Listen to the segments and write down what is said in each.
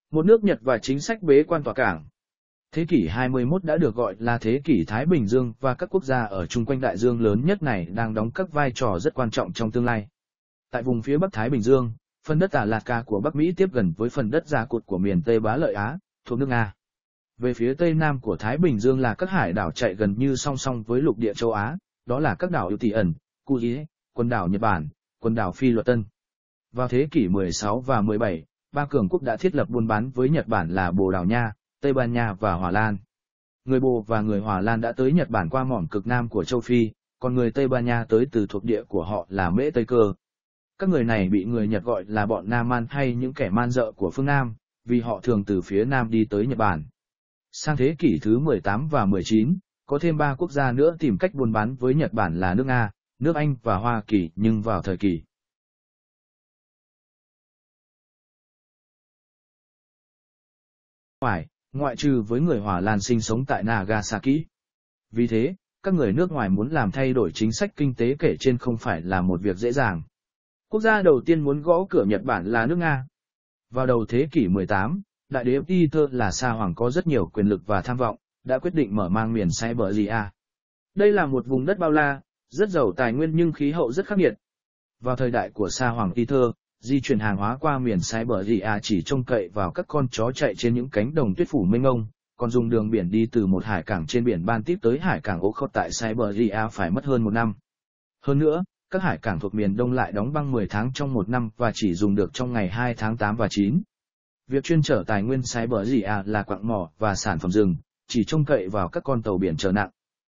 một nước Nhật và chính sách bế quan tỏa cảng. Thế kỷ 21 đã được gọi là thế kỷ Thái Bình Dương và các quốc gia ở chung quanh đại dương lớn nhất này đang đóng các vai trò rất quan trọng trong tương lai. Tại vùng phía Bắc Thái Bình Dương, phần đất Alaska của Bắc Mỹ tiếp gần với phần đất Gia Cột của miền Tây Bá Lợi Á, thuộc nước Nga. Về phía Tây Nam của Thái Bình Dương là các hải đảo chạy gần như song song với lục địa châu Á, đó là các đảo Ưu Kuji, quần đảo Nhật Bản, quần đảo Phi Luật Tân. Vào thế kỷ 16 và 17, ba cường quốc đã thiết lập buôn bán với Nhật Bản là Bồ Đào Nha, Tây Ban Nha và Hòa Lan. Người Bồ và người Hòa Lan đã tới Nhật Bản qua mỏm cực Nam của châu Phi, còn người Tây Ban Nha tới từ thuộc địa của họ là Mễ Tây Cơ. Các người này bị người Nhật gọi là bọn Nam Man hay những kẻ man dợ của phương Nam, vì họ thường từ phía Nam đi tới Nhật Bản. Sang thế kỷ thứ 18 và 19, có thêm ba quốc gia nữa tìm cách buôn bán với Nhật Bản là nước Nga, nước Anh và Hoa Kỳ, nhưng vào thời kỳ ngoại trừ với người Hòa Lan sinh sống tại Nagasaki. Vì thế, các người nước ngoài muốn làm thay đổi chính sách kinh tế kể trên không phải là một việc dễ dàng. Quốc gia đầu tiên muốn gõ cửa Nhật Bản là nước Nga. Vào đầu thế kỷ 18, đại đế Peter là Sa Hoàng có rất nhiều quyền lực và tham vọng, đã quyết định mở mang miền Siberia. Đây là một vùng đất bao la, rất giàu tài nguyên nhưng khí hậu rất khắc nghiệt. Vào thời đại của Sa Hoàng Peter, di chuyển hàng hóa qua miền Siberia chỉ trông cậy vào các con chó chạy trên những cánh đồng tuyết phủ mênh mông, còn dùng đường biển đi từ một hải cảng trên biển Baltic tới hải cảng Okhotsk tại Siberia phải mất hơn một năm. Hơn nữa, các hải cảng thuộc miền Đông lại đóng băng 10 tháng trong một năm và chỉ dùng được trong ngày 2 tháng 8 và 9. Việc chuyên chở tài nguyên Siberia là quặng mỏ và sản phẩm rừng, chỉ trông cậy vào các con tàu biển chở nặng.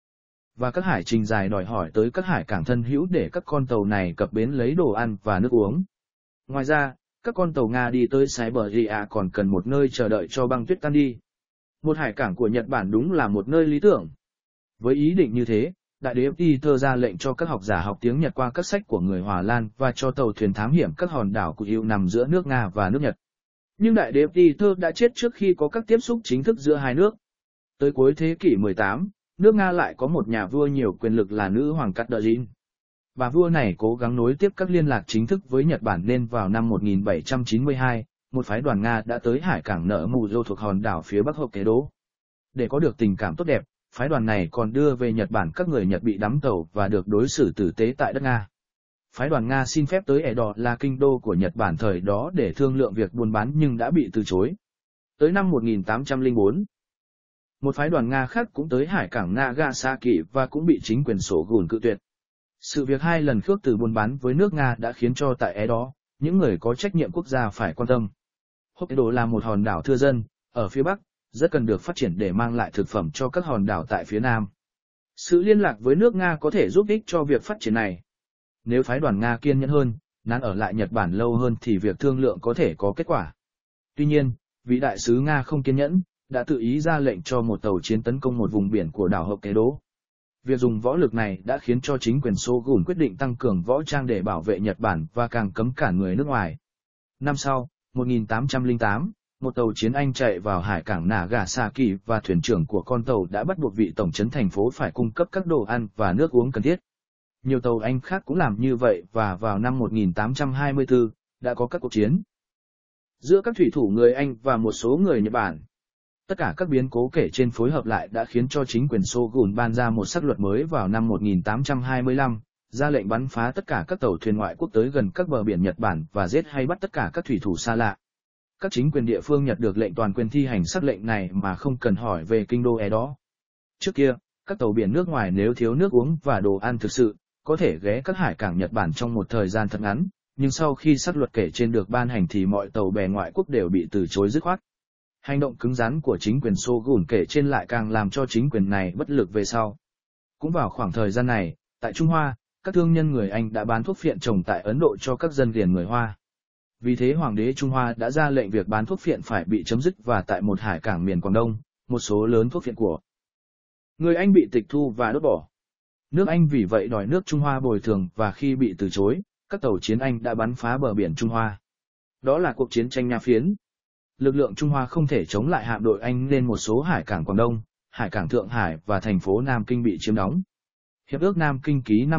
Và các hải trình dài đòi hỏi tới các hải cảng thân hữu để các con tàu này cập bến lấy đồ ăn và nước uống. Ngoài ra, các con tàu Nga đi tới Siberia còn cần một nơi chờ đợi cho băng tuyết tan đi. Một hải cảng của Nhật Bản đúng là một nơi lý tưởng. Với ý định như thế, đại đế Peter ra lệnh cho các học giả học tiếng Nhật qua các sách của người Hòa Lan và cho tàu thuyền thám hiểm các hòn đảo của Yêu nằm giữa nước Nga và nước Nhật. Nhưng đại đế Peter đã chết trước khi có các tiếp xúc chính thức giữa hai nước. Tới cuối thế kỷ 18, nước Nga lại có một nhà vua nhiều quyền lực là nữ hoàng Catherine. Bà vua này cố gắng nối tiếp các liên lạc chính thức với Nhật Bản nên vào năm 1792, một phái đoàn Nga đã tới hải cảng Nợ Mù Dô thuộc hòn đảo phía bắc Hokkaido. Để có được tình cảm tốt đẹp, phái đoàn này còn đưa về Nhật Bản các người Nhật bị đắm tàu và được đối xử tử tế tại đất Nga. Phái đoàn Nga xin phép tới Edo là kinh đô của Nhật Bản thời đó để thương lượng việc buôn bán nhưng đã bị từ chối. Tới năm 1804, một phái đoàn Nga khác cũng tới hải cảng Nagasaki và cũng bị chính quyền Shogun cự tuyệt. Sự việc hai lần khước từ buôn bán với nước Nga đã khiến cho tại Edo, những người có trách nhiệm quốc gia phải quan tâm. Hokkaido là một hòn đảo thưa dân, ở phía Bắc, rất cần được phát triển để mang lại thực phẩm cho các hòn đảo tại phía Nam. Sự liên lạc với nước Nga có thể giúp ích cho việc phát triển này. Nếu phái đoàn Nga kiên nhẫn hơn, nán ở lại Nhật Bản lâu hơn thì việc thương lượng có thể có kết quả. Tuy nhiên, vị đại sứ Nga không kiên nhẫn, đã tự ý ra lệnh cho một tàu chiến tấn công một vùng biển của đảo Hokkaido. Việc dùng võ lực này đã khiến cho chính quyền Shogun quyết định tăng cường võ trang để bảo vệ Nhật Bản và càng cấm cản người nước ngoài. Năm sau, 1808, một tàu chiến Anh chạy vào hải cảng Nagasaki và thuyền trưởng của con tàu đã bắt buộc vị tổng trấn thành phố phải cung cấp các đồ ăn và nước uống cần thiết. Nhiều tàu Anh khác cũng làm như vậy và vào năm 1824, đã có các cuộc chiến giữa các thủy thủ người Anh và một số người Nhật Bản. Tất cả các biến cố kể trên phối hợp lại đã khiến cho chính quyền Shogun ban ra một sắc luật mới vào năm 1825, ra lệnh bắn phá tất cả các tàu thuyền ngoại quốc tới gần các bờ biển Nhật Bản và giết hay bắt tất cả các thủy thủ xa lạ. Các chính quyền địa phương Nhật được lệnh toàn quyền thi hành sắc lệnh này mà không cần hỏi về kinh đô Edo. Trước kia, các tàu biển nước ngoài nếu thiếu nước uống và đồ ăn thực sự, có thể ghé các hải cảng Nhật Bản trong một thời gian thật ngắn, nhưng sau khi sắc luật kể trên được ban hành thì mọi tàu bè ngoại quốc đều bị từ chối dứt khoát. Hành động cứng rắn của chính quyền Shogun kể trên lại càng làm cho chính quyền này bất lực về sau. Cũng vào khoảng thời gian này, tại Trung Hoa, các thương nhân người Anh đã bán thuốc phiện trồng tại Ấn Độ cho các dân liền người Hoa. Vì thế Hoàng đế Trung Hoa đã ra lệnh việc bán thuốc phiện phải bị chấm dứt và tại một hải cảng miền Quảng Đông, một số lớn thuốc phiện của người Anh bị tịch thu và đốt bỏ. Nước Anh vì vậy đòi nước Trung Hoa bồi thường và khi bị từ chối, các tàu chiến Anh đã bắn phá bờ biển Trung Hoa. Đó là cuộc chiến tranh Nha Phiến. Lực lượng Trung Hoa không thể chống lại hạm đội Anh nên một số hải cảng Quảng Đông, hải cảng Thượng Hải và thành phố Nam Kinh bị chiếm đóng. Hiệp ước Nam Kinh ký năm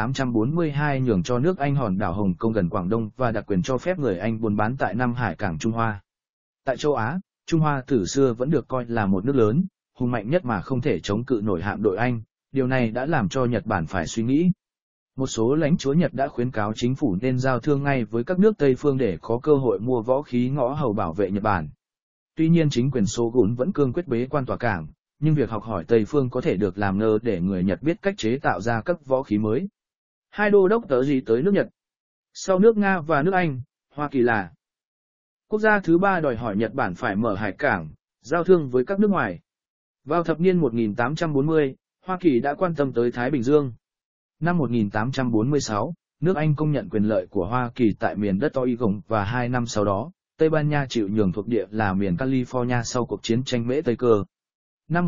1842 nhường cho nước Anh hòn đảo Hồng Kông gần Quảng Đông và đặc quyền cho phép người Anh buôn bán tại 5 hải cảng Trung Hoa. Tại châu Á, Trung Hoa từ xưa vẫn được coi là một nước lớn, hùng mạnh nhất mà không thể chống cự nổi hạm đội Anh, điều này đã làm cho Nhật Bản phải suy nghĩ. Một số lãnh chúa Nhật đã khuyến cáo chính phủ nên giao thương ngay với các nước Tây phương để có cơ hội mua võ khí ngõ hầu bảo vệ Nhật Bản. Tuy nhiên chính quyền Shogun vẫn cương quyết bế quan tỏa cảng, nhưng việc học hỏi Tây phương có thể được làm ngơ để người Nhật biết cách chế tạo ra các võ khí mới. Hai đô đốc tớ gì tới nước Nhật. Sau nước Nga và nước Anh, Hoa Kỳ là quốc gia thứ ba đòi hỏi Nhật Bản phải mở hải cảng, giao thương với các nước ngoài. Vào thập niên 1840, Hoa Kỳ đã quan tâm tới Thái Bình Dương. Năm 1846, nước Anh công nhận quyền lợi của Hoa Kỳ tại miền đất Oregon và 2 năm sau đó, Tây Ban Nha chịu nhường thuộc địa là miền California sau cuộc chiến tranh Mễ Tây Cơ. Năm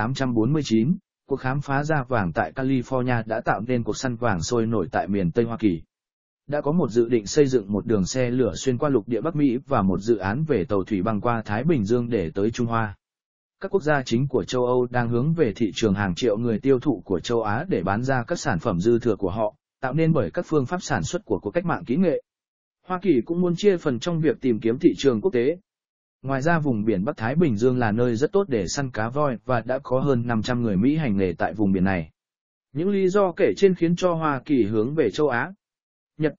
1849, cuộc khám phá ra vàng tại California đã tạo nên cuộc săn vàng sôi nổi tại miền Tây Hoa Kỳ. Đã có một dự định xây dựng một đường xe lửa xuyên qua lục địa Bắc Mỹ và một dự án về tàu thủy băng qua Thái Bình Dương để tới Trung Hoa. Các quốc gia chính của châu Âu đang hướng về thị trường hàng triệu người tiêu thụ của châu Á để bán ra các sản phẩm dư thừa của họ, tạo nên bởi các phương pháp sản xuất của cuộc cách mạng kỹ nghệ. Hoa Kỳ cũng muốn chia phần trong việc tìm kiếm thị trường quốc tế. Ngoài ra vùng biển Bắc Thái Bình Dương là nơi rất tốt để săn cá voi và đã có hơn 500 người Mỹ hành nghề tại vùng biển này. Những lý do kể trên khiến cho Hoa Kỳ hướng về châu Á. Nhật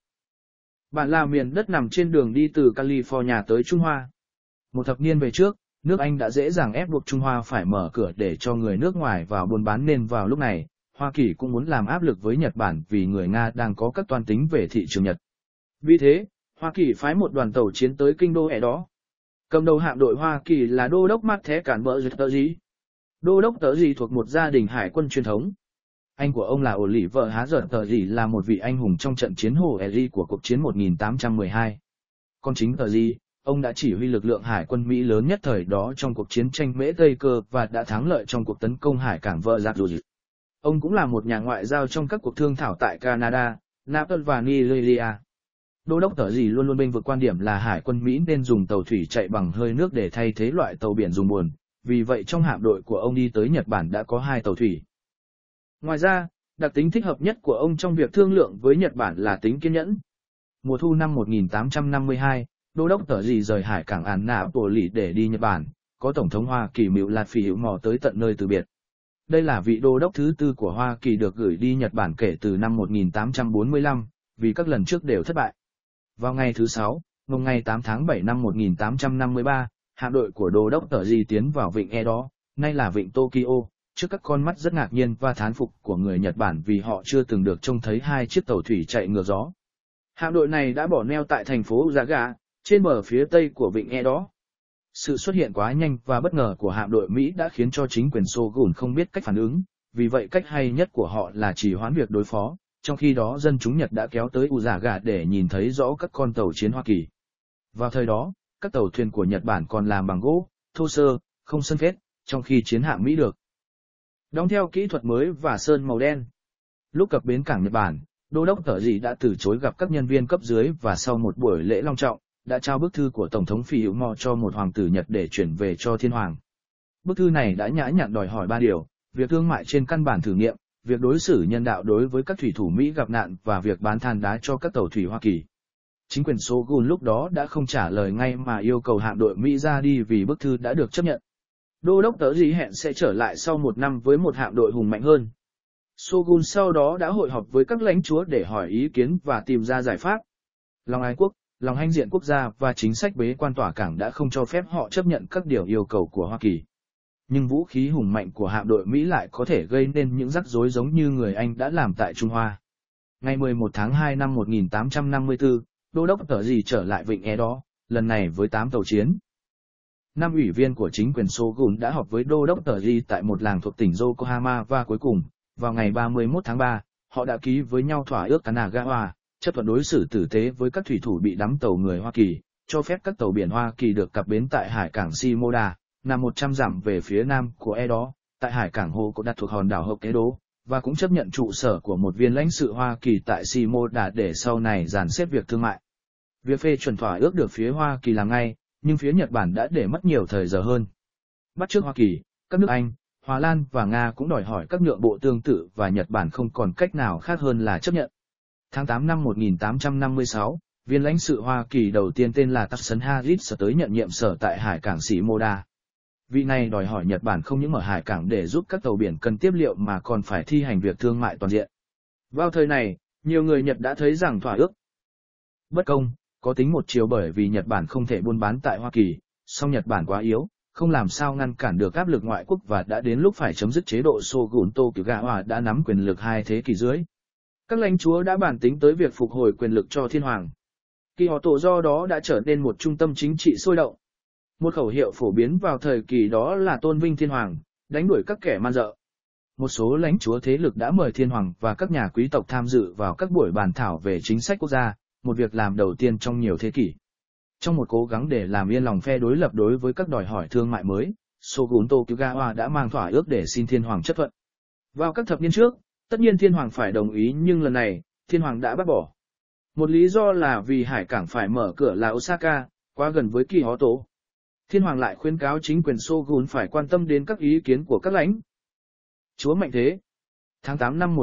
Bản là miền đất nằm trên đường đi từ California tới Trung Hoa. Một thập niên về trước, nước Anh đã dễ dàng ép buộc Trung Hoa phải mở cửa để cho người nước ngoài vào buôn bán nên vào lúc này, Hoa Kỳ cũng muốn làm áp lực với Nhật Bản vì người Nga đang có các toan tính về thị trường Nhật. Vì thế, Hoa Kỳ phái một đoàn tàu chiến tới kinh đô đó. Cầm đầu hạm đội Hoa Kỳ là Đô đốc Mát Thé Cản Bợ Tờ Dí. Đô đốc Tờ Dí thuộc một gia đình hải quân truyền thống. Anh của ông là Ổ Lỉ vợ Há Giở Tờ Dí là một vị anh hùng trong trận chiến Hồ Eri của cuộc chiến 1812. Còn chính Tờ Dí, ông đã chỉ huy lực lượng hải quân Mỹ lớn nhất thời đó trong cuộc chiến tranh Mễ Tây Cơ và đã thắng lợi trong cuộc tấn công hải cảng Vợ Giặc Dù. Ông cũng là một nhà ngoại giao trong các cuộc thương thảo tại Canada, Naples và Nigeria. Đô đốc Tờ Dí luôn luôn bênh vực quan điểm là hải quân Mỹ nên dùng tàu thủy chạy bằng hơi nước để thay thế loại tàu biển dùng buồm, vì vậy trong hạm đội của ông đi tới Nhật Bản đã có 2 tàu thủy. Ngoài ra, đặc tính thích hợp nhất của ông trong việc thương lượng với Nhật Bản là tính kiên nhẫn. Mùa thu năm 1852, Đô đốc Tờ Dí rời hải cảng Annapolis để đi Nhật Bản, có Tổng thống Hoa Kỳ Mịu Lạt Phỉ Hữu Mò tới tận nơi từ biệt. Đây là vị đô đốc thứ tư của Hoa Kỳ được gửi đi Nhật Bản kể từ năm 1845, vì các lần trước đều thất bại. Vào ngày thứ 6, mùng ngày 8 tháng 7 năm 1853, hạm đội của Đô đốc Tờ Dí tiến vào vịnh Edo, nay là vịnh Tokyo, trước các con mắt rất ngạc nhiên và thán phục của người Nhật Bản vì họ chưa từng được trông thấy 2 chiếc tàu thủy chạy ngược gió. Hạm đội này đã bỏ neo tại thành phố Uzaga, trên bờ phía tây của vịnh Edo. Sự xuất hiện quá nhanh và bất ngờ của hạm đội Mỹ đã khiến cho chính quyền Shogun không biết cách phản ứng, vì vậy cách hay nhất của họ là trì hoãn việc đối phó, trong khi đó dân chúng Nhật đã kéo tới Uzaga để nhìn thấy rõ các con tàu chiến Hoa Kỳ. Vào thời đó, các tàu thuyền của Nhật Bản còn làm bằng gỗ, thô sơ, không sơn phết, trong khi chiến hạm Mỹ được đóng theo kỹ thuật mới và sơn màu đen. Lúc cập bến cảng Nhật Bản, Đô đốc Tờ Dí đã từ chối gặp các nhân viên cấp dưới và sau một buổi lễ long trọng, đã trao bức thư của Tổng thống Phỉ Hữu Mò cho một hoàng tử Nhật để chuyển về cho thiên hoàng. Bức thư này đã nhã nhặn đòi hỏi 3 điều: việc thương mại trên căn bản thử nghiệm, việc đối xử nhân đạo đối với các thủy thủ Mỹ gặp nạn và việc bán than đá cho các tàu thủy Hoa Kỳ. Chính quyền Shogun lúc đó đã không trả lời ngay mà yêu cầu hạm đội Mỹ ra đi vì bức thư đã được chấp nhận. Đô đốc Tờ Dí hẹn sẽ trở lại sau 1 năm với một hạm đội hùng mạnh hơn. Shogun sau đó đã hội họp với các lãnh chúa để hỏi ý kiến và tìm ra giải pháp. Lòng ái quốc, lòng hãnh diện quốc gia và chính sách bế quan tỏa cảng đã không cho phép họ chấp nhận các điều yêu cầu của Hoa Kỳ. Nhưng vũ khí hùng mạnh của hạm đội Mỹ lại có thể gây nên những rắc rối giống như người Anh đã làm tại Trung Hoa. Ngày 11 tháng 2 năm 1854, Đô đốc Tờ Dí trở lại vịnh Edo, lần này với 8 tàu chiến. 5 ủy viên của chính quyền Shogun đã họp với Đô đốc Tờ Dí tại một làng thuộc tỉnh Yokohama và cuối cùng, vào ngày 31 tháng 3, họ đã ký với nhau thỏa ước Kanagawa, chấp thuận đối xử tử tế với các thủy thủ bị đắm tàu người Hoa Kỳ, cho phép các tàu biển Hoa Kỳ được cập bến tại hải cảng Shimoda, nằm 100 dặm về phía nam của Edo, tại hải cảng Hokkaido thuộc hòn đảo Hokkaido, và cũng chấp nhận trụ sở của một viên lãnh sự Hoa Kỳ tại Shimoda để sau này dàn xếp việc thương mại. Việc phê chuẩn thỏa ước được phía Hoa Kỳ làm ngay, nhưng phía Nhật Bản đã để mất nhiều thời giờ hơn. Bắt chước Hoa Kỳ, các nước Anh, Hoa Lan và Nga cũng đòi hỏi các nhượng bộ tương tự và Nhật Bản không còn cách nào khác hơn là chấp nhận. Tháng 8 năm 1856, viên lãnh sự Hoa Kỳ đầu tiên tên là Tucson Harris tới nhận nhiệm sở tại hải cảng Shimoda. Vị này đòi hỏi Nhật Bản không những mở hải cảng để giúp các tàu biển cần tiếp liệu mà còn phải thi hành việc thương mại toàn diện. Vào thời này, nhiều người Nhật đã thấy rằng thỏa ước bất công, có tính một chiều bởi vì Nhật Bản không thể buôn bán tại Hoa Kỳ, song Nhật Bản quá yếu, không làm sao ngăn cản được áp lực ngoại quốc và đã đến lúc phải chấm dứt chế độ Shogun Tokugawa đã nắm quyền lực 2 thế kỷ dưới. Các lãnh chúa đã bàn tính tới việc phục hồi quyền lực cho thiên hoàng. Kyoto do đó đã trở nên một trung tâm chính trị sôi động. Một khẩu hiệu phổ biến vào thời kỳ đó là tôn vinh thiên hoàng, đánh đuổi các kẻ man dợ. Một số lãnh chúa thế lực đã mời thiên hoàng và các nhà quý tộc tham dự vào các buổi bàn thảo về chính sách quốc gia, một việc làm đầu tiên trong nhiều thế kỷ. Trong một cố gắng để làm yên lòng phe đối lập đối với các đòi hỏi thương mại mới, Shogun Tokugawa đã mang thỏa ước để xin thiên hoàng chấp thuận. Vào các thập niên trước, tất nhiên thiên hoàng phải đồng ý nhưng lần này, thiên hoàng đã bác bỏ. Một lý do là vì hải cảng phải mở cửa là Osaka, quá gần với Kyoto. Thiên hoàng lại khuyến cáo chính quyền Shogun phải quan tâm đến các ý kiến của các lãnh chúa mạnh thế. Tháng 8 năm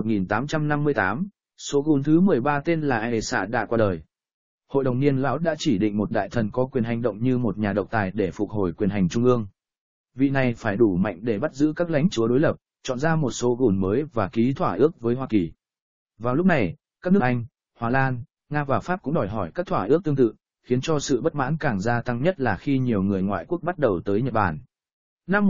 1858, Shogun thứ 13 tên là Aesa đã qua đời. Hội đồng niên lão đã chỉ định một đại thần có quyền hành động như một nhà độc tài để phục hồi quyền hành trung ương. Vị này phải đủ mạnh để bắt giữ các lãnh chúa đối lập, chọn ra một Shogun mới và ký thỏa ước với Hoa Kỳ. Vào lúc này, các nước Anh, Hoa Lan, Nga và Pháp cũng đòi hỏi các thỏa ước tương tự, khiến cho sự bất mãn càng gia tăng nhất là khi nhiều người ngoại quốc bắt đầu tới Nhật Bản. Năm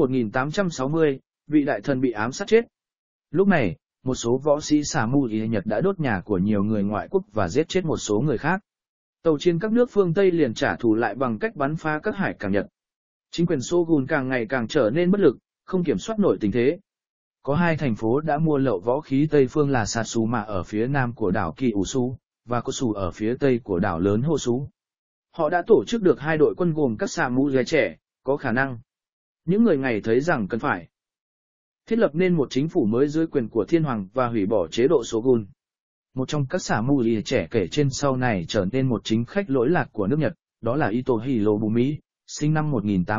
1860, vị đại thần bị ám sát chết. Lúc này, một số võ sĩ Samurai Nhật đã đốt nhà của nhiều người ngoại quốc và giết chết một số người khác. Tàu chiến các nước phương Tây liền trả thù lại bằng cách bắn phá các hải cảng Nhật. Chính quyền Shogun càng ngày càng trở nên bất lực, không kiểm soát nổi tình thế. Có 2 thành phố đã mua lậu võ khí Tây phương là Satsuma ở phía nam của đảo Kyushu, và Kosu ở phía tây của đảo lớn Hosu. Họ đã tổ chức được 2 đội quân gồm các samurai trẻ, có khả năng. Những người này thấy rằng cần phải thiết lập nên một chính phủ mới dưới quyền của thiên hoàng và hủy bỏ chế độ Shogun. Một trong các samurai trẻ kể trên sau này trở nên một chính khách lỗi lạc của nước Nhật, đó là Ito Hirobumi, sinh năm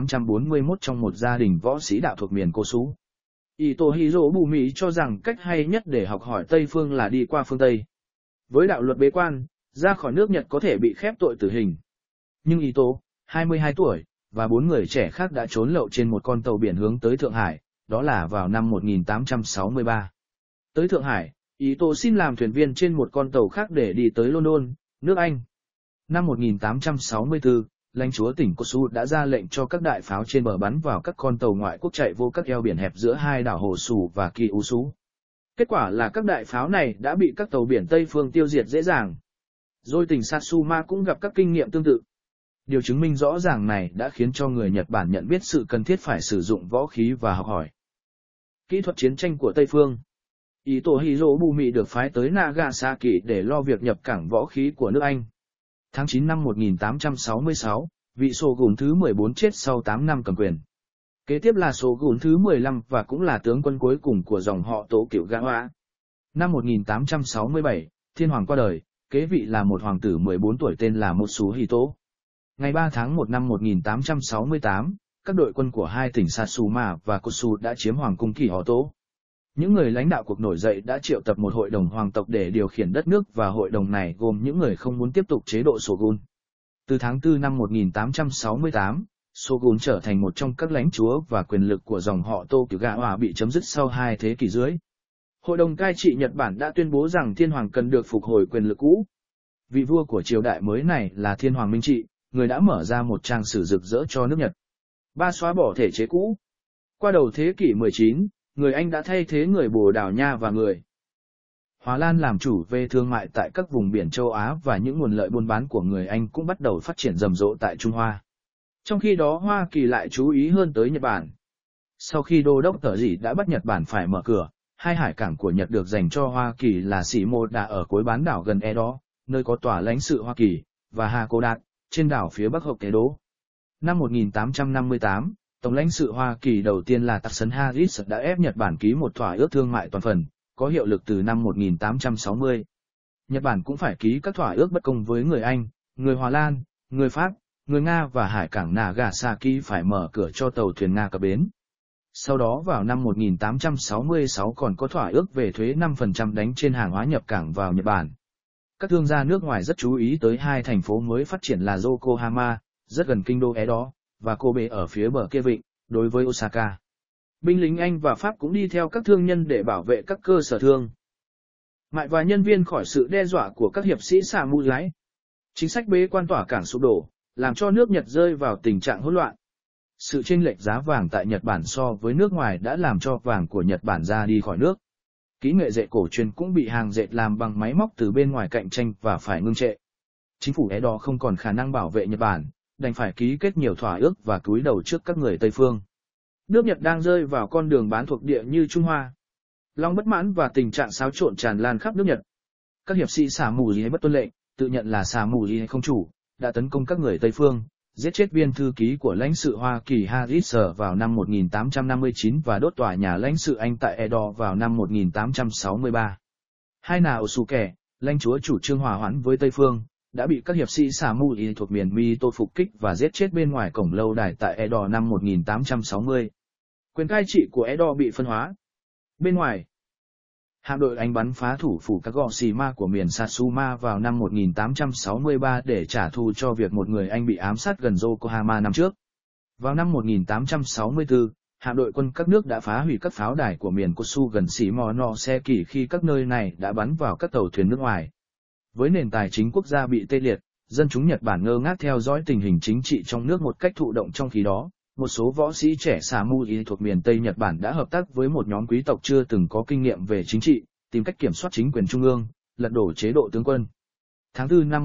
1841 trong một gia đình võ sĩ đạo thuộc miền Kosu. Ito Hirobumi cho rằng cách hay nhất để học hỏi Tây phương là đi qua phương Tây. Với đạo luật bế quan, ra khỏi nước Nhật có thể bị khép tội tử hình. Nhưng Ito, 22 tuổi, và 4 người trẻ khác đã trốn lậu trên một con tàu biển hướng tới Thượng Hải, đó là vào năm 1863. Tới Thượng Hải, Ito xin làm thuyền viên trên một con tàu khác để đi tới London, nước Anh. Năm 1864, lãnh chúa tỉnh Kosu đã ra lệnh cho các đại pháo trên bờ bắn vào các con tàu ngoại quốc chạy vô các eo biển hẹp giữa 2 đảo Hosu và Kyushu. Kết quả là các đại pháo này đã bị các tàu biển Tây phương tiêu diệt dễ dàng. Rồi tỉnh Satsuma cũng gặp các kinh nghiệm tương tự. Điều chứng minh rõ ràng này đã khiến cho người Nhật Bản nhận biết sự cần thiết phải sử dụng võ khí và học hỏi kỹ thuật chiến tranh của Tây phương. Ito Hirobumi được phái tới Nagasaki để lo việc nhập cảng võ khí của nước Anh. Tháng 9 năm 1866, vị Shogun thứ 14 chết sau 8 năm cầm quyền. Kế tiếp là Shogun thứ 15 và cũng là tướng quân cuối cùng của dòng họ Tokugawa. Năm 1867, thiên hoàng qua đời, kế vị là một hoàng tử 14 tuổi tên là Mutsuhito. Ngày 3 tháng 1 năm 1868, các đội quân của 2 tỉnh Satsuma và Kosu đã chiếm hoàng cung Kyoto. Những người lãnh đạo cuộc nổi dậy đã triệu tập một hội đồng hoàng tộc để điều khiển đất nước và hội đồng này gồm những người không muốn tiếp tục chế độ Shogun. Từ tháng 4 năm 1868, Shogun trở thành một trong các lãnh chúa và quyền lực của dòng họ Tokugawa bị chấm dứt sau 2 thế kỷ dưới. Hội đồng cai trị Nhật Bản đã tuyên bố rằng thiên hoàng cần được phục hồi quyền lực cũ. Vị vua của triều đại mới này là thiên hoàng Minh Trị, người đã mở ra một trang sử rực rỡ cho nước Nhật. 3. Xóa bỏ thể chế cũ. Qua đầu thế kỷ 19, người Anh đã thay thế người Bồ Đào Nha và người Hoa Lan làm chủ về thương mại tại các vùng biển châu Á và những nguồn lợi buôn bán của người Anh cũng bắt đầu phát triển rầm rộ tại Trung Hoa. Trong khi đó Hoa Kỳ lại chú ý hơn tới Nhật Bản. Sau khi đô đốc Tở Dĩ đã bắt Nhật Bản phải mở cửa, 2 hải cảng của Nhật được dành cho Hoa Kỳ là Shimoda ở cuối bán đảo gần Edo, nơi có tòa lãnh sự Hoa Kỳ, và Hakodate, trên đảo phía bắc Hokkaido. Năm 1858, Tổng lãnh sự Hoa Kỳ đầu tiên là Tucson Harris đã ép Nhật Bản ký một thỏa ước thương mại toàn phần, có hiệu lực từ năm 1860. Nhật Bản cũng phải ký các thỏa ước bất công với người Anh, người Hoa Lan, người Pháp, người Nga và hải cảng Nagasaki phải mở cửa cho tàu thuyền Nga cập bến. Sau đó vào năm 1866 còn có thỏa ước về thuế 5% đánh trên hàng hóa nhập cảng vào Nhật Bản. Các thương gia nước ngoài rất chú ý tới hai thành phố mới phát triển là Yokohama, rất gần kinh đô Edo, và Kobe ở phía bờ kia vịnh, đối với Osaka. Binh lính Anh và Pháp cũng đi theo các thương nhân để bảo vệ các cơ sở thương mại và nhân viên khỏi sự đe dọa của các hiệp sĩ samurai. Chính sách bế quan tỏa cảng sụp đổ, làm cho nước Nhật rơi vào tình trạng hỗn loạn. Sự chênh lệch giá vàng tại Nhật Bản so với nước ngoài đã làm cho vàng của Nhật Bản ra đi khỏi nước. Kỹ nghệ dệt cổ truyền cũng bị hàng dệt làm bằng máy móc từ bên ngoài cạnh tranh và phải ngưng trệ. Chính phủ Edo không còn khả năng bảo vệ Nhật Bản, đành phải ký kết nhiều thỏa ước và cúi đầu trước các người Tây phương. Nước Nhật đang rơi vào con đường bán thuộc địa như Trung Hoa. Lòng bất mãn và tình trạng xáo trộn tràn lan khắp nước Nhật. Các hiệp sĩ samurai bất tuân lệnh, tự nhận là samurai không chủ, đã tấn công các người Tây phương, giết chết viên thư ký của lãnh sự Hoa Kỳ Harris vào năm 1859 và đốt tòa nhà lãnh sự Anh tại Edo vào năm 1863. Hai Naosuke, lãnh chúa chủ trương hòa hoãn với Tây phương, đã bị các hiệp sĩ samurai thuộc miền Mito phục kích và giết chết bên ngoài cổng lâu đài tại Edo năm 1860. Quyền cai trị của Edo bị phân hóa. Bên ngoài, hạm đội Anh bắn phá thủ phủ Kagoshima của miền Satsuma vào năm 1863 để trả thù cho việc một người Anh bị ám sát gần Yokohama năm trước. Vào năm 1864, hạm đội quân các nước đã phá hủy các pháo đài của miền Kotsu gần Shimonoseki khi các nơi này đã bắn vào các tàu thuyền nước ngoài. Với nền tài chính quốc gia bị tê liệt, dân chúng Nhật Bản ngơ ngác theo dõi tình hình chính trị trong nước một cách thụ động. Trong khi đó, một số võ sĩ trẻ samurai thuộc miền Tây Nhật Bản đã hợp tác với một nhóm quý tộc chưa từng có kinh nghiệm về chính trị, tìm cách kiểm soát chính quyền trung ương, lật đổ chế độ tướng quân. Tháng 4 năm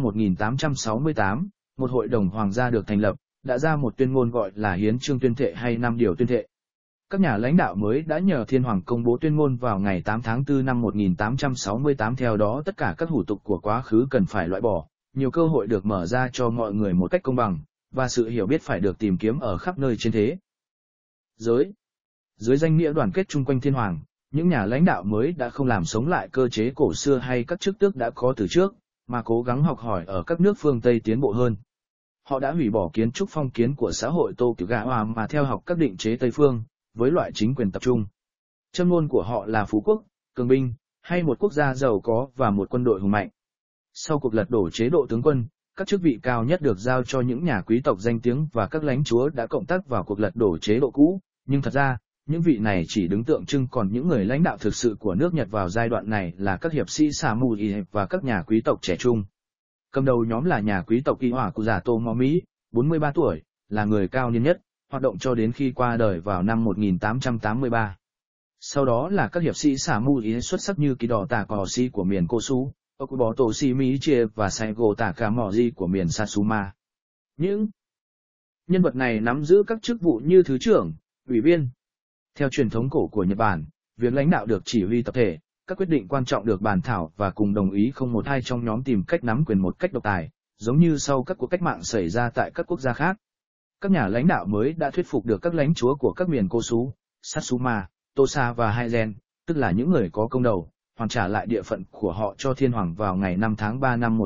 1868, một hội đồng hoàng gia được thành lập, đã ra một tuyên ngôn gọi là Hiến chương tuyên thệ hay 5 điều tuyên thệ. Các nhà lãnh đạo mới đã nhờ Thiên Hoàng công bố tuyên ngôn vào ngày 8 tháng 4 năm 1868. Theo đó tất cả các hủ tục của quá khứ cần phải loại bỏ, nhiều cơ hội được mở ra cho mọi người một cách công bằng, và sự hiểu biết phải được tìm kiếm ở khắp nơi trên thế giới. Dưới danh nghĩa đoàn kết chung quanh Thiên Hoàng, những nhà lãnh đạo mới đã không làm sống lại cơ chế cổ xưa hay các chức tước đã có từ trước, mà cố gắng học hỏi ở các nước phương Tây tiến bộ hơn. Họ đã hủy bỏ kiến trúc phong kiến của xã hội Tokugawa mà theo học các định chế Tây phương, với loại chính quyền tập trung. Châm ngôn của họ là phú quốc, cường binh, hay một quốc gia giàu có và một quân đội hùng mạnh. Sau cuộc lật đổ chế độ tướng quân, các chức vị cao nhất được giao cho những nhà quý tộc danh tiếng và các lãnh chúa đã cộng tác vào cuộc lật đổ chế độ cũ, nhưng thật ra, những vị này chỉ đứng tượng trưng, còn những người lãnh đạo thực sự của nước Nhật vào giai đoạn này là các hiệp sĩ samurai và các nhà quý tộc trẻ trung. Cầm đầu nhóm là nhà quý tộc Iwakuza Tomomi, 43 tuổi, là người cao niên nhất, hoạt động cho đến khi qua đời vào năm 1883. Sau đó là các hiệp sĩ samurai xuất sắc như Kido Takoshi của miền Kosu, Okubo Toshimichie và Saigo Takamori của miền Satsuma. Những nhân vật này nắm giữ các chức vụ như thứ trưởng, ủy viên. Theo truyền thống cổ của Nhật Bản, việc lãnh đạo được chỉ huy tập thể, các quyết định quan trọng được bàn thảo và cùng đồng ý, không một ai trong nhóm tìm cách nắm quyền một cách độc tài, giống như sau các cuộc cách mạng xảy ra tại các quốc gia khác. Các nhà lãnh đạo mới đã thuyết phục được các lãnh chúa của các miền Kosu, Satsuma, Tosa và Haizen, tức là những người có công đầu, hoàn trả lại địa phận của họ cho Thiên Hoàng vào ngày 5 tháng 3 năm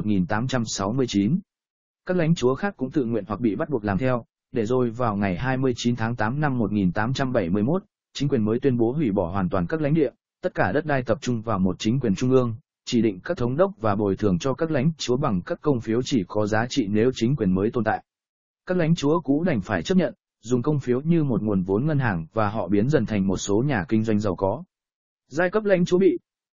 1869. Các lãnh chúa khác cũng tự nguyện hoặc bị bắt buộc làm theo, để rồi vào ngày 29 tháng 8 năm 1871, chính quyền mới tuyên bố hủy bỏ hoàn toàn các lãnh địa, tất cả đất đai tập trung vào một chính quyền trung ương, chỉ định các thống đốc và bồi thường cho các lãnh chúa bằng các công phiếu chỉ có giá trị nếu chính quyền mới tồn tại. Các lãnh chúa cũ đành phải chấp nhận, dùng công phiếu như một nguồn vốn ngân hàng và họ biến dần thành một số nhà kinh doanh giàu có. Giai cấp lãnh chúa bị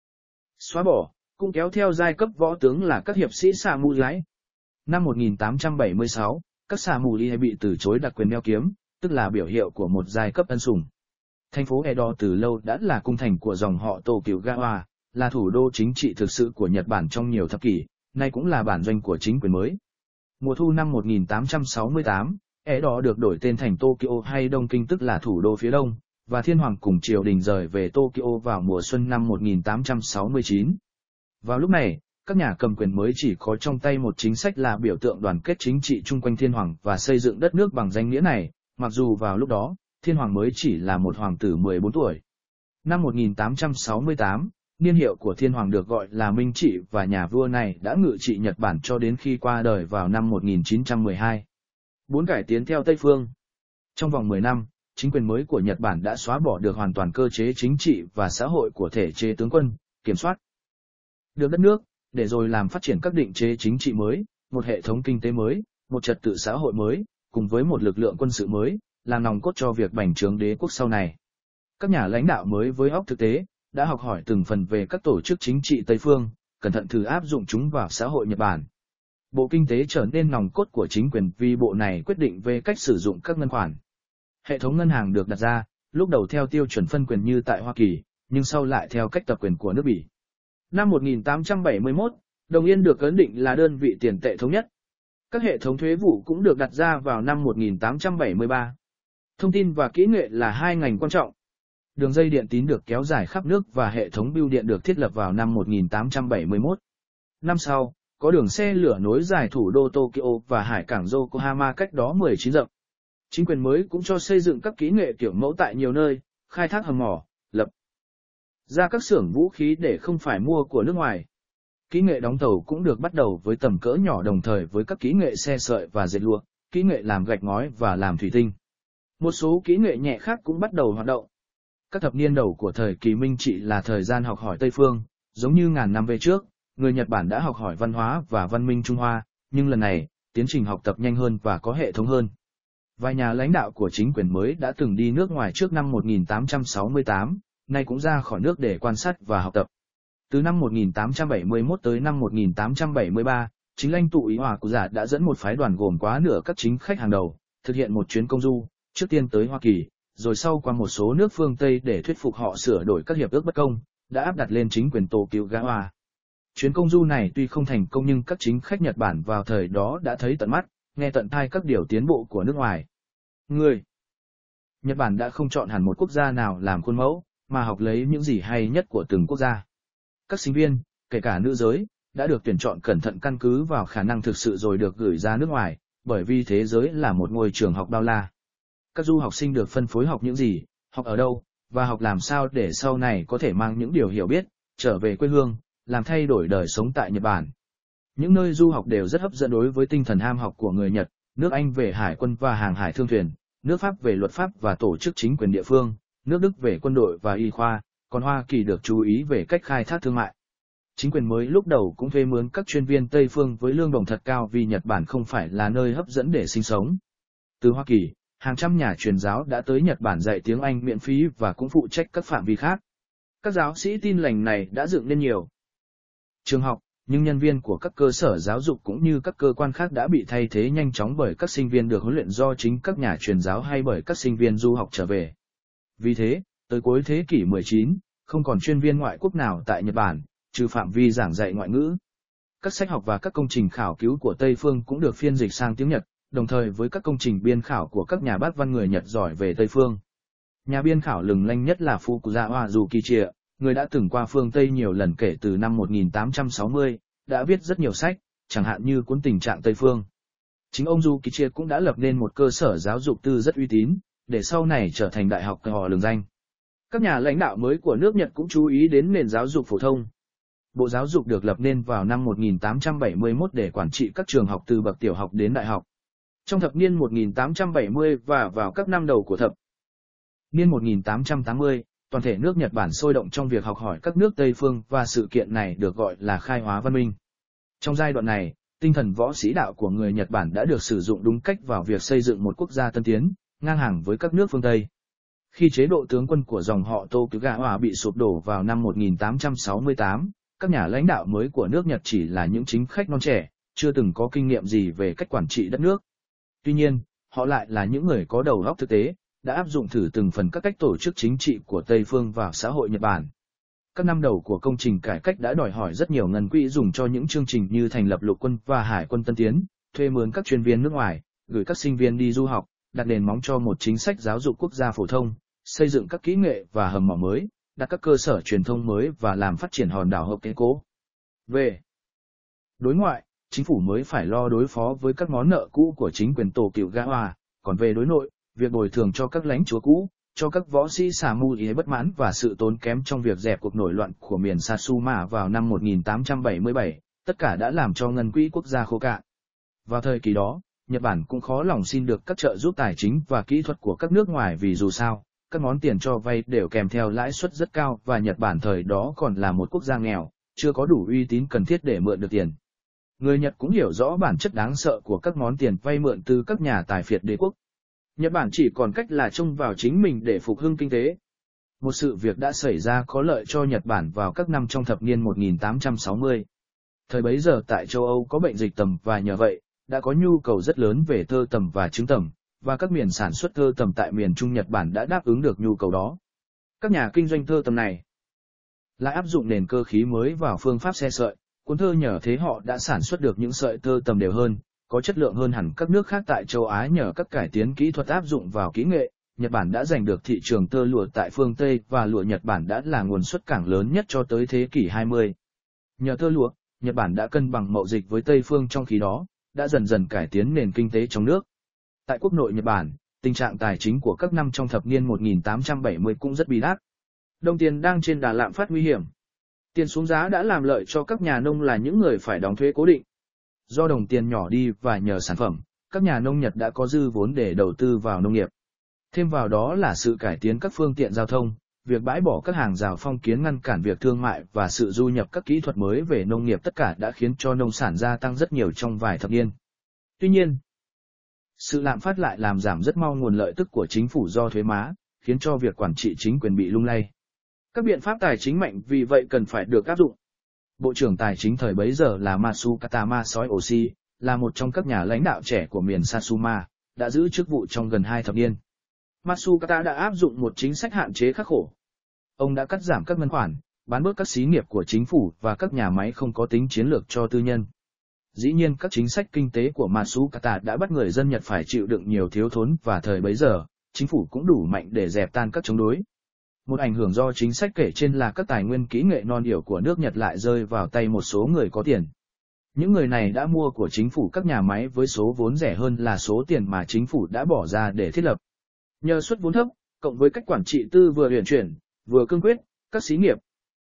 xóa bỏ, cũng kéo theo giai cấp võ tướng là các hiệp sĩ samurai. Năm 1876, các samurai bị từ chối đặc quyền đeo kiếm, tức là biểu hiệu của một giai cấp ân sủng. Thành phố Edo từ lâu đã là cung thành của dòng họ Tokugawa, là thủ đô chính trị thực sự của Nhật Bản trong nhiều thập kỷ, nay cũng là bản doanh của chính quyền mới. Mùa thu năm 1868, Edo được đổi tên thành Tokyo hay Đông Kinh, tức là thủ đô phía đông, và Thiên Hoàng cùng triều đình rời về Tokyo vào mùa xuân năm 1869. Vào lúc này, các nhà cầm quyền mới chỉ có trong tay một chính sách là biểu tượng đoàn kết chính trị chung quanh Thiên Hoàng và xây dựng đất nước bằng danh nghĩa này, mặc dù vào lúc đó, Thiên Hoàng mới chỉ là một hoàng tử 14 tuổi. Năm 1868, niên hiệu của Thiên Hoàng được gọi là Minh Trị và nhà vua này đã ngự trị Nhật Bản cho đến khi qua đời vào năm 1912. 4. Cải tiến theo Tây Phương. Trong vòng 10 năm, chính quyền mới của Nhật Bản đã xóa bỏ được hoàn toàn cơ chế chính trị và xã hội của thể chế tướng quân, kiểm soát được đất nước, để rồi làm phát triển các định chế chính trị mới, một hệ thống kinh tế mới, một trật tự xã hội mới, cùng với một lực lượng quân sự mới, là nòng cốt cho việc bành trướng đế quốc sau này. Các nhà lãnh đạo mới với óc thực tế, đã học hỏi từng phần về các tổ chức chính trị Tây phương, cẩn thận thử áp dụng chúng vào xã hội Nhật Bản. Bộ Kinh tế trở nên nòng cốt của chính quyền vì bộ này quyết định về cách sử dụng các ngân khoản. Hệ thống ngân hàng được đặt ra, lúc đầu theo tiêu chuẩn phân quyền như tại Hoa Kỳ, nhưng sau lại theo cách tập quyền của nước Bỉ. Năm 1871, đồng yên được ấn định là đơn vị tiền tệ thống nhất. Các hệ thống thuế vụ cũng được đặt ra vào năm 1873. Thông tin và kỹ nghệ là hai ngành quan trọng. Đường dây điện tín được kéo dài khắp nước và hệ thống bưu điện được thiết lập vào năm 1871. Năm sau, có đường xe lửa nối dài thủ đô Tokyo và hải cảng Yokohama cách đó 19 dặm. Chính quyền mới cũng cho xây dựng các kỹ nghệ kiểu mẫu tại nhiều nơi, khai thác hầm mỏ, lập ra các xưởng vũ khí để không phải mua của nước ngoài. Kỹ nghệ đóng tàu cũng được bắt đầu với tầm cỡ nhỏ đồng thời với các kỹ nghệ xe sợi và dệt lụa, kỹ nghệ làm gạch ngói và làm thủy tinh. Một số kỹ nghệ nhẹ khác cũng bắt đầu hoạt động. Các thập niên đầu của thời kỳ Minh Trị là thời gian học hỏi Tây phương, giống như ngàn năm về trước, người Nhật Bản đã học hỏi văn hóa và văn minh Trung Hoa, nhưng lần này, tiến trình học tập nhanh hơn và có hệ thống hơn. Vài nhà lãnh đạo của chính quyền mới đã từng đi nước ngoài trước năm 1868, nay cũng ra khỏi nước để quan sát và học tập. Từ năm 1871 tới năm 1873, chính lãnh tụ Ý Hòa Cụ Dạ đã dẫn một phái đoàn gồm quá nửa các chính khách hàng đầu, thực hiện một chuyến công du, trước tiên tới Hoa Kỳ, rồi sau qua một số nước phương Tây để thuyết phục họ sửa đổi các hiệp ước bất công, đã áp đặt lên chính quyền Tokugawa. Chuyến công du này tuy không thành công nhưng các chính khách Nhật Bản vào thời đó đã thấy tận mắt, nghe tận tai các điều tiến bộ của nước ngoài. Nhật Bản đã không chọn hẳn một quốc gia nào làm khuôn mẫu, mà học lấy những gì hay nhất của từng quốc gia. Các sinh viên, kể cả nữ giới, đã được tuyển chọn cẩn thận căn cứ vào khả năng thực sự rồi được gửi ra nước ngoài, bởi vì thế giới là một ngôi trường học bao la. Các du học sinh được phân phối học những gì, học ở đâu, và học làm sao để sau này có thể mang những điều hiểu biết, trở về quê hương, làm thay đổi đời sống tại Nhật Bản. Những nơi du học đều rất hấp dẫn đối với tinh thần ham học của người Nhật, nước Anh về hải quân và hàng hải thương thuyền, nước Pháp về luật pháp và tổ chức chính quyền địa phương, nước Đức về quân đội và y khoa, còn Hoa Kỳ được chú ý về cách khai thác thương mại. Chính quyền mới lúc đầu cũng thuê mướn các chuyên viên Tây phương với lương đồng thật cao vì Nhật Bản không phải là nơi hấp dẫn để sinh sống. Từ Hoa Kỳ, hàng trăm nhà truyền giáo đã tới Nhật Bản dạy tiếng Anh miễn phí và cũng phụ trách các phạm vi khác. Các giáo sĩ Tin lành này đã dựng nên nhiều trường học, nhưng nhân viên của các cơ sở giáo dục cũng như các cơ quan khác đã bị thay thế nhanh chóng bởi các sinh viên được huấn luyện do chính các nhà truyền giáo hay bởi các sinh viên du học trở về. Vì thế, tới cuối thế kỷ 19, không còn chuyên viên ngoại quốc nào tại Nhật Bản, trừ phạm vi giảng dạy ngoại ngữ. Các sách học và các công trình khảo cứu của Tây phương cũng được phiên dịch sang tiếng Nhật, đồng thời với các công trình biên khảo của các nhà bác văn người Nhật giỏi về Tây phương. Nhà biên khảo lừng lanh nhất là Fukuzawa Yukichia, người đã từng qua phương Tây nhiều lần kể từ năm 1860, đã viết rất nhiều sách, chẳng hạn như cuốn Tình trạng Tây phương. Chính ông Yukichia cũng đã lập nên một cơ sở giáo dục tư rất uy tín, để sau này trở thành đại học họ lừng danh. Các nhà lãnh đạo mới của nước Nhật cũng chú ý đến nền giáo dục phổ thông. Bộ Giáo dục được lập nên vào năm 1871 để quản trị các trường học từ bậc tiểu học đến đại học. Trong thập niên 1870 và vào các năm đầu của thập niên 1880, toàn thể nước Nhật Bản sôi động trong việc học hỏi các nước Tây phương và sự kiện này được gọi là khai hóa văn minh. Trong giai đoạn này, tinh thần võ sĩ đạo của người Nhật Bản đã được sử dụng đúng cách vào việc xây dựng một quốc gia tân tiến, ngang hàng với các nước phương Tây. Khi chế độ tướng quân của dòng họ Tokugawa bị sụp đổ vào năm 1868, các nhà lãnh đạo mới của nước Nhật chỉ là những chính khách non trẻ, chưa từng có kinh nghiệm gì về cách quản trị đất nước. Tuy nhiên, họ lại là những người có đầu óc thực tế, đã áp dụng thử từng phần các cách tổ chức chính trị của Tây phương vào xã hội Nhật Bản. Các năm đầu của công trình cải cách đã đòi hỏi rất nhiều ngân quỹ dùng cho những chương trình như thành lập lục quân và hải quân tân tiến, thuê mướn các chuyên viên nước ngoài, gửi các sinh viên đi du học, đặt nền móng cho một chính sách giáo dục quốc gia phổ thông, xây dựng các kỹ nghệ và hầm mỏ mới, đặt các cơ sở truyền thông mới và làm phát triển hòn đảo Hokkaido. Về đối ngoại, chính phủ mới phải lo đối phó với các món nợ cũ của chính quyền Tokugawa, còn về đối nội, việc bồi thường cho các lãnh chúa cũ, cho các võ sĩ samurai bất mãn và sự tốn kém trong việc dẹp cuộc nổi loạn của miền Satsuma vào năm 1877, tất cả đã làm cho ngân quỹ quốc gia khô cạn. Vào thời kỳ đó, Nhật Bản cũng khó lòng xin được các trợ giúp tài chính và kỹ thuật của các nước ngoài vì dù sao, các món tiền cho vay đều kèm theo lãi suất rất cao và Nhật Bản thời đó còn là một quốc gia nghèo, chưa có đủ uy tín cần thiết để mượn được tiền. Người Nhật cũng hiểu rõ bản chất đáng sợ của các món tiền vay mượn từ các nhà tài phiệt đế quốc. Nhật Bản chỉ còn cách là trông vào chính mình để phục hưng kinh tế. Một sự việc đã xảy ra có lợi cho Nhật Bản vào các năm trong thập niên 1860. Thời bấy giờ tại châu Âu có bệnh dịch tầm và nhờ vậy, đã có nhu cầu rất lớn về tơ tằm và trứng tằm, và các miền sản xuất tơ tằm tại miền Trung Nhật Bản đã đáp ứng được nhu cầu đó. Các nhà kinh doanh tơ tằm này lại áp dụng nền cơ khí mới vào phương pháp xe sợi, cuốn tơ, nhờ thế họ đã sản xuất được những sợi tơ tằm đều hơn, có chất lượng hơn hẳn các nước khác tại châu Á nhờ các cải tiến kỹ thuật áp dụng vào kỹ nghệ. Nhật Bản đã giành được thị trường tơ lụa tại phương Tây và lụa Nhật Bản đã là nguồn xuất cảng lớn nhất cho tới thế kỷ 20. Nhờ tơ lụa, Nhật Bản đã cân bằng mậu dịch với Tây phương, trong khi đó, đã dần dần cải tiến nền kinh tế trong nước. Tại quốc nội Nhật Bản, tình trạng tài chính của các năm trong thập niên 1870 cũng rất bi đát. Đồng tiền đang trên đà lạm phát nguy hiểm. Tiền xuống giá đã làm lợi cho các nhà nông là những người phải đóng thuế cố định. Do đồng tiền nhỏ đi và nhờ sản phẩm, các nhà nông Nhật đã có dư vốn để đầu tư vào nông nghiệp. Thêm vào đó là sự cải tiến các phương tiện giao thông, việc bãi bỏ các hàng rào phong kiến ngăn cản việc thương mại và sự du nhập các kỹ thuật mới về nông nghiệp, tất cả đã khiến cho nông sản gia tăng rất nhiều trong vài thập niên. Tuy nhiên, sự lạm phát lại làm giảm rất mau nguồn lợi tức của chính phủ do thuế má, khiến cho việc quản trị chính quyền bị lung lay. Các biện pháp tài chính mạnh vì vậy cần phải được áp dụng. Bộ trưởng Tài chính thời bấy giờ là Masukata Masayoshi, là một trong các nhà lãnh đạo trẻ của miền Satsuma, đã giữ chức vụ trong gần 2 thập niên. Masukata đã áp dụng một chính sách hạn chế khắc khổ. Ông đã cắt giảm các ngân khoản, bán bớt các xí nghiệp của chính phủ và các nhà máy không có tính chiến lược cho tư nhân. Dĩ nhiên các chính sách kinh tế của Masukata đã bắt người dân Nhật phải chịu đựng nhiều thiếu thốn, và thời bấy giờ, chính phủ cũng đủ mạnh để dẹp tan các chống đối. Một ảnh hưởng do chính sách kể trên là các tài nguyên kỹ nghệ non yểu của nước Nhật lại rơi vào tay một số người có tiền. Những người này đã mua của chính phủ các nhà máy với số vốn rẻ hơn là số tiền mà chính phủ đã bỏ ra để thiết lập. Nhờ suất vốn thấp, cộng với cách quản trị tư vừa uyển chuyển, vừa cương quyết, các xí nghiệp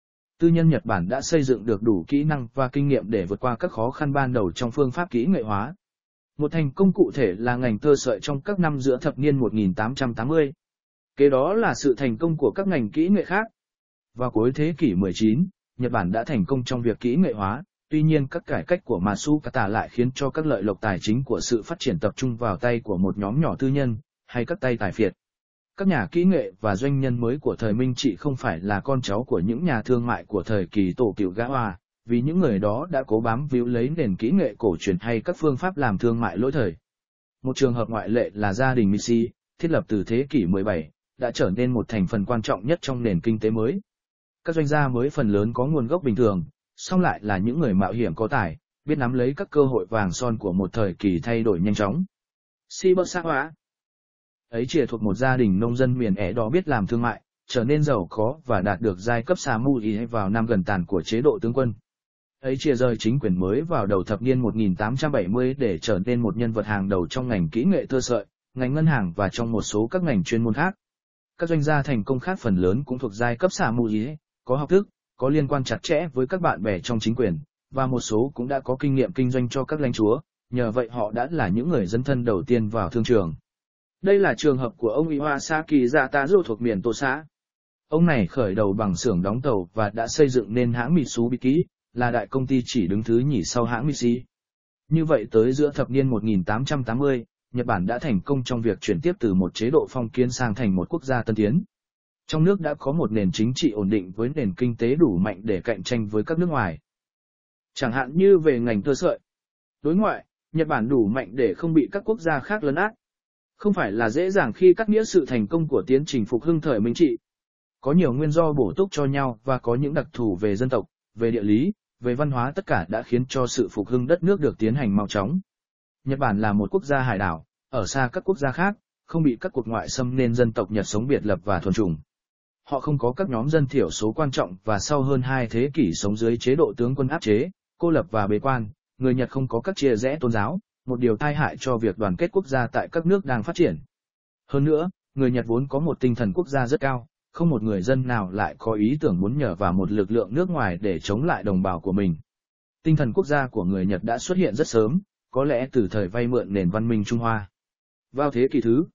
tư nhân Nhật Bản đã xây dựng được đủ kỹ năng và kinh nghiệm để vượt qua các khó khăn ban đầu trong phương pháp kỹ nghệ hóa. Một thành công cụ thể là ngành tơ sợi trong các năm giữa thập niên 1880. Kế đó là sự thành công của các ngành kỹ nghệ khác. Vào cuối thế kỷ 19, Nhật Bản đã thành công trong việc kỹ nghệ hóa, tuy nhiên các cải cách của Masukata lại khiến cho các lợi lộc tài chính của sự phát triển tập trung vào tay của một nhóm nhỏ tư nhân, hay các tay tài phiệt. Các nhà kỹ nghệ và doanh nhân mới của thời Minh Trị không phải là con cháu của những nhà thương mại của thời kỳ Tổ Cựu Gã, vì những người đó đã cố bám víu lấy nền kỹ nghệ cổ truyền hay các phương pháp làm thương mại lỗi thời. Một trường hợp ngoại lệ là gia đình Mishi, thiết lập từ thế kỷ 17, đã trở nên một thành phần quan trọng nhất trong nền kinh tế mới. Các doanh gia mới phần lớn có nguồn gốc bình thường, song lại là những người mạo hiểm có tài, biết nắm lấy các cơ hội vàng son của một thời kỳ thay đổi nhanh chóng. Shibusawa ấy chỉ thuộc một gia đình nông dân miền Edo biết làm thương mại, trở nên giàu có và đạt được giai cấp samurai vào năm gần tàn của chế độ tướng quân. Ấy chia rời chính quyền mới vào đầu thập niên 1870 để trở nên một nhân vật hàng đầu trong ngành kỹ nghệ tơ sợi, ngành ngân hàng và trong một số các ngành chuyên môn khác. Các doanh gia thành công khác phần lớn cũng thuộc giai cấp samurai, có học thức, có liên quan chặt chẽ với các bạn bè trong chính quyền, và một số cũng đã có kinh nghiệm kinh doanh cho các lãnh chúa, nhờ vậy họ đã là những người dấn thân đầu tiên vào thương trường. Đây là trường hợp của ông Iwasaki Yataro thuộc miền Tosa. Ông này khởi đầu bằng xưởng đóng tàu và đã xây dựng nên hãng Mitsubishi, là đại công ty chỉ đứng thứ nhì sau hãng Mitsubishi. Như vậy tới giữa thập niên 1880, Nhật Bản đã thành công trong việc chuyển tiếp từ một chế độ phong kiến sang thành một quốc gia tân tiến. Trong nước đã có một nền chính trị ổn định với nền kinh tế đủ mạnh để cạnh tranh với các nước ngoài. Chẳng hạn như về ngành tơ sợi. Đối ngoại, Nhật Bản đủ mạnh để không bị các quốc gia khác lấn át. Không phải là dễ dàng khi cắt nghĩa sự thành công của tiến trình phục hưng thời Minh Trị. Có nhiều nguyên do bổ túc cho nhau và có những đặc thù về dân tộc, về địa lý, về văn hóa, tất cả đã khiến cho sự phục hưng đất nước được tiến hành mau chóng. Nhật Bản là một quốc gia hải đảo, ở xa các quốc gia khác, không bị các cuộc ngoại xâm nên dân tộc Nhật sống biệt lập và thuần chủng. Họ không có các nhóm dân thiểu số quan trọng và sau hơn 2 thế kỷ sống dưới chế độ tướng quân áp chế, cô lập và bế quan, người Nhật không có các chia rẽ tôn giáo, một điều tai hại cho việc đoàn kết quốc gia tại các nước đang phát triển. Hơn nữa, người Nhật vốn có một tinh thần quốc gia rất cao, không một người dân nào lại có ý tưởng muốn nhờ vào một lực lượng nước ngoài để chống lại đồng bào của mình. Tinh thần quốc gia của người Nhật đã xuất hiện rất sớm, có lẽ từ thời vay mượn nền văn minh Trung Hoa. Vào thế kỷ thứ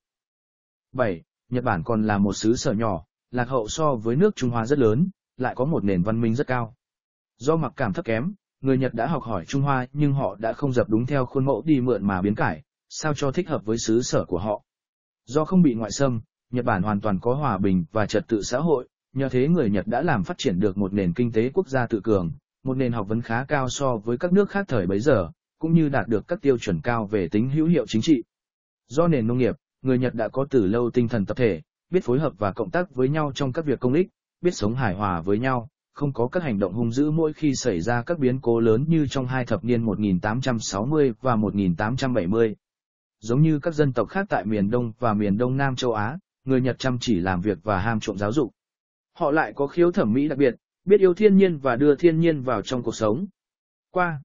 7, Nhật Bản còn là một xứ sở nhỏ, lạc hậu so với nước Trung Hoa rất lớn, lại có một nền văn minh rất cao. Do mặc cảm thấp kém, người Nhật đã học hỏi Trung Hoa nhưng họ đã không dập đúng theo khuôn mẫu đi mượn mà biến cải, sao cho thích hợp với xứ sở của họ. Do không bị ngoại xâm, Nhật Bản hoàn toàn có hòa bình và trật tự xã hội, nhờ thế người Nhật đã làm phát triển được một nền kinh tế quốc gia tự cường, một nền học vấn khá cao so với các nước khác thời bấy giờ, cũng như đạt được các tiêu chuẩn cao về tính hữu hiệu chính trị. Do nền nông nghiệp, người Nhật đã có từ lâu tinh thần tập thể, biết phối hợp và cộng tác với nhau trong các việc công ích, biết sống hài hòa với nhau, không có các hành động hung dữ mỗi khi xảy ra các biến cố lớn như trong hai thập niên 1860 và 1870. Giống như các dân tộc khác tại miền Đông và miền Đông Nam châu Á, người Nhật chăm chỉ làm việc và ham chuộng giáo dục. Họ lại có khiếu thẩm mỹ đặc biệt, biết yêu thiên nhiên và đưa thiên nhiên vào trong cuộc sống. Qua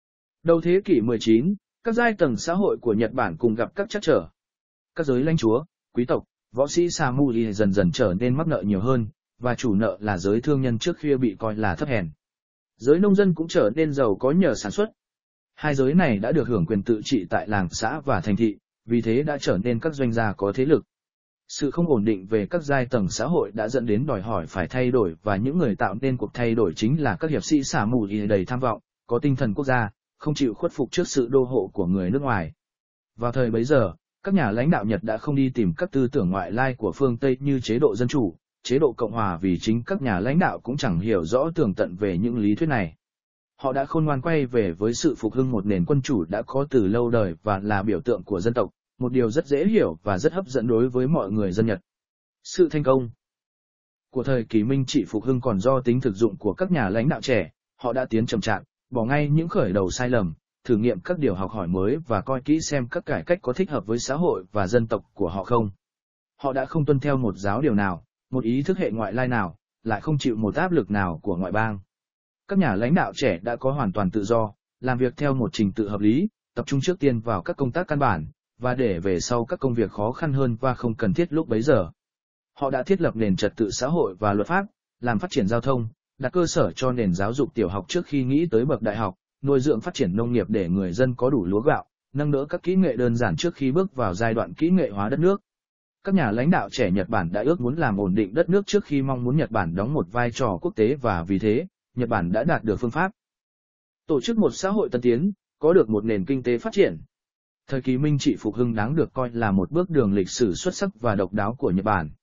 đầu thế kỷ 19, các giai tầng xã hội của Nhật Bản cùng gặp các trắc trở. Các giới lãnh chúa, quý tộc, võ sĩ samurai dần dần trở nên mắc nợ nhiều hơn, và chủ nợ là giới thương nhân trước kia bị coi là thấp hèn. Giới nông dân cũng trở nên giàu có nhờ sản xuất. Hai giới này đã được hưởng quyền tự trị tại làng xã và thành thị, vì thế đã trở nên các doanh gia có thế lực. Sự không ổn định về các giai tầng xã hội đã dẫn đến đòi hỏi phải thay đổi và những người tạo nên cuộc thay đổi chính là các hiệp sĩ samurai đầy tham vọng, có tinh thần quốc gia, không chịu khuất phục trước sự đô hộ của người nước ngoài. Vào thời bấy giờ, các nhà lãnh đạo Nhật đã không đi tìm các tư tưởng ngoại lai của phương Tây như chế độ dân chủ, chế độ cộng hòa vì chính các nhà lãnh đạo cũng chẳng hiểu rõ tường tận về những lý thuyết này. Họ đã khôn ngoan quay về với sự phục hưng một nền quân chủ đã có từ lâu đời và là biểu tượng của dân tộc, một điều rất dễ hiểu và rất hấp dẫn đối với mọi người dân Nhật. Sự thành công của thời kỳ Minh trị phục hưng còn do tính thực dụng của các nhà lãnh đạo trẻ, họ đã tiến chậm chạp, bỏ ngay những khởi đầu sai lầm, thử nghiệm các điều học hỏi mới và coi kỹ xem các cải cách có thích hợp với xã hội và dân tộc của họ không. Họ đã không tuân theo một giáo điều nào, một ý thức hệ ngoại lai nào, lại không chịu một áp lực nào của ngoại bang. Các nhà lãnh đạo trẻ đã có hoàn toàn tự do, làm việc theo một trình tự hợp lý, tập trung trước tiên vào các công tác căn bản, và để về sau các công việc khó khăn hơn và không cần thiết lúc bấy giờ. Họ đã thiết lập nền trật tự xã hội và luật pháp, làm phát triển giao thông, đặt cơ sở cho nền giáo dục tiểu học trước khi nghĩ tới bậc đại học, nuôi dưỡng phát triển nông nghiệp để người dân có đủ lúa gạo, nâng đỡ các kỹ nghệ đơn giản trước khi bước vào giai đoạn kỹ nghệ hóa đất nước. Các nhà lãnh đạo trẻ Nhật Bản đã ước muốn làm ổn định đất nước trước khi mong muốn Nhật Bản đóng một vai trò quốc tế và vì thế, Nhật Bản đã đạt được phương pháp tổ chức một xã hội tân tiến, có được một nền kinh tế phát triển. Thời kỳ Minh trị phục hưng đáng được coi là một bước đường lịch sử xuất sắc và độc đáo của Nhật Bản.